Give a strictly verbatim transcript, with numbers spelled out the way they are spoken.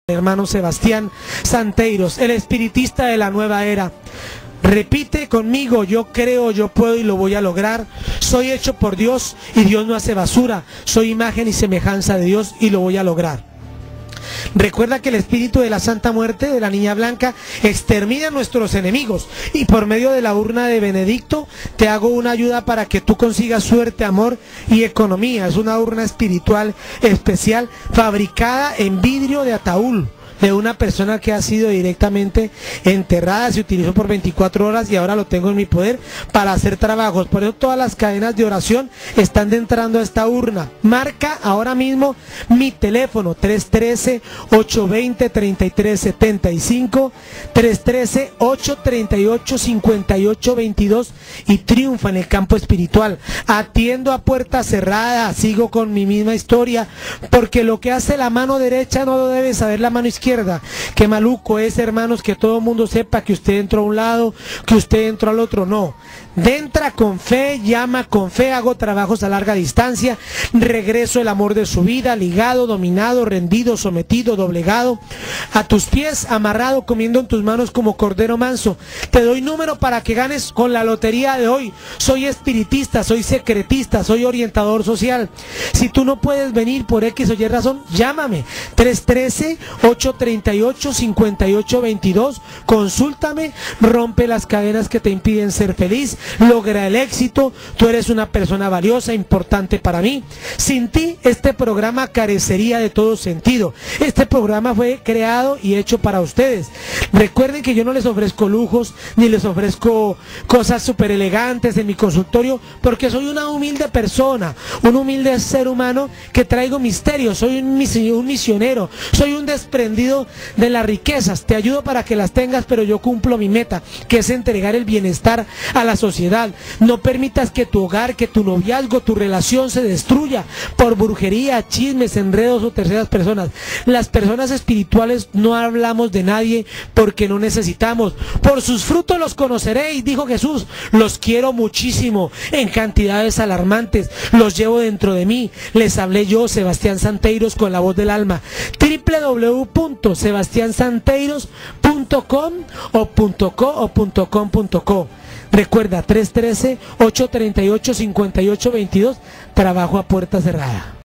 Hermano Sebastián Santeiros, el espiritista de la nueva era. Repite conmigo: yo creo, yo puedo y lo voy a lograr. Soy hecho por Dios y Dios no hace basura. Soy imagen y semejanza de Dios y lo voy a lograr. Recuerda que el espíritu de la Santa Muerte, de la Niña Blanca, extermina a nuestros enemigos, y por medio de la urna de Benedicto te hago una ayuda para que tú consigas suerte, amor y economía. Es una urna espiritual especial fabricada en vidrio de ataúd de una persona que ha sido directamente enterrada. Se utilizó por veinticuatro horas y ahora lo tengo en mi poder para hacer trabajos. Por eso todas las cadenas de oración están entrando a esta urna. Marca ahora mismo mi teléfono: tres uno tres, ocho dos cero, tres tres siete cinco, tres uno tres, ocho tres ocho, cinco ocho dos dos, y triunfa en el campo espiritual. Atiendo a puerta cerrada, sigo con mi misma historia, porque lo que hace la mano derecha no lo debe saber la mano izquierda. Qué maluco es, hermanos, que todo el mundo sepa que usted entró a un lado, que usted entró al otro. No, entra con fe, llama con fe, hago trabajos a larga distancia, regreso el amor de su vida, ligado, dominado, rendido, sometido, doblegado, a tus pies, amarrado, comiendo en tus manos como cordero manso. Te doy número para que ganes con la lotería de hoy. Soy espiritista, soy secretista, soy orientador social. Si tú no puedes venir por X o Y razón, llámame: tres uno tres, ocho tres ocho, cinco ocho dos dos, consúltame, rompe las cadenas que te impiden ser feliz, logra el éxito. Tú eres una persona valiosa, importante para mí. Sin ti este programa carecería de todo sentido. Este programa fue creado y hecho para ustedes. Recuerden que yo no les ofrezco lujos, ni les ofrezco cosas súper elegantes en mi consultorio, porque soy una humilde persona, un humilde ser humano que traigo misterios. Soy un misionero, soy un desprendido de las riquezas. Te ayudo para que las tengas, pero yo cumplo mi meta, que es entregar el bienestar a la sociedad. No permitas que tu hogar, que tu noviazgo, tu relación se destruya por brujería, chismes, enredos o terceras personas. Las personas espirituales no hablamos de nadie porque no necesitamos. Por sus frutos los conoceréis, dijo Jesús. Los quiero muchísimo, en cantidades alarmantes. Los llevo dentro de mí. Les hablé yo, Sebastián Santeiros, con la voz del alma. doble u doble u doble u punto sebastián santeiros punto com o .co o .com punto co. Recuerda: tres uno tres, ocho tres ocho, cinco ocho dos dos. Trabajo a puerta cerrada.